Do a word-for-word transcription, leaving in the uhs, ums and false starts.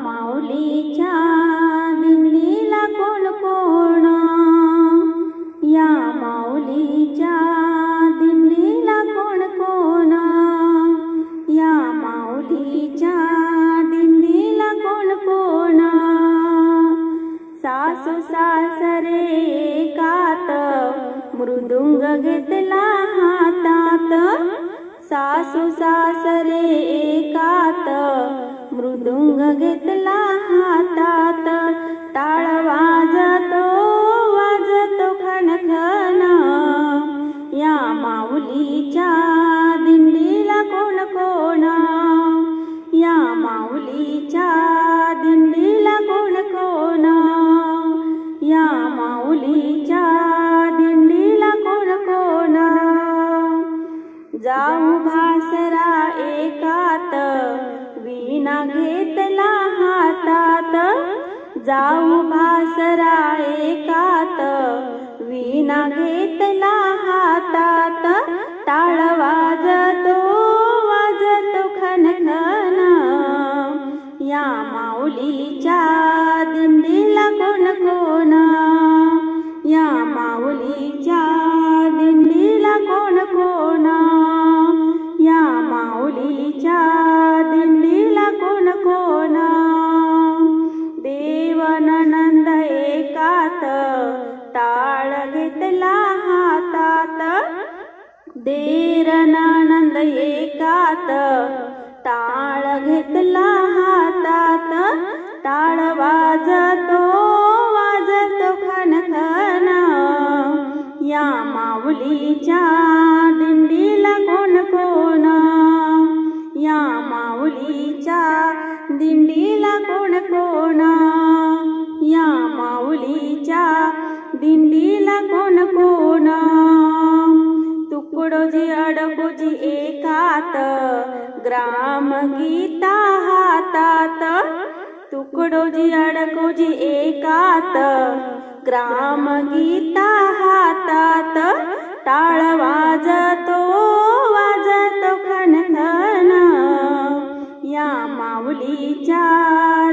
माऊलीच्या दिंडीला कोण कोण, या माऊलीच्या दिंडीला कोण कोण, या माऊलीच्या दिंडीला कोण कोण। सासू सासरे एकात मृदुंग घेतला हातात, सासू सासरे एकात मृदुंग घेतला हातात। टाळ वाजतो वाजतो खणखण, या माऊलीच्या दिंडीला कोण कोण, या माऊलीच्या दिंडीला कोण कोण, या माऊलीच्या दिंडीला कोण कोण। जाऊ भासरा एकात वीणा घेतला हातात, जाऊ भासरा एकात वीणा घेतला हातात। टाळ वाजतो वाजतो खणखण, या माऊलीच्या दिंडीला कोण कोण, या माऊलीच्या दिंडीला कोण कोण, या माऊलीच्या दिंडीला कोण कोण। देवानंद एकात टाळ घेतला हातात, देवानंद एकात टाळ घेतला हातात। टाळ वाजतो वाजतो खणखण, या माऊलीच्या दिंडीला कोण कोण, या माऊलीच्या दिंडीला कोण कोण, या माऊलीच्या दिंडीला कोण कोण। तुकडोजी अडकोजी एकात ग्रामगीता हातात, तुकडोजी अडकोजी एकात ग्रामगीता हातात। टाळ वाजतो वाजतो खणखण, या माऊलीच्या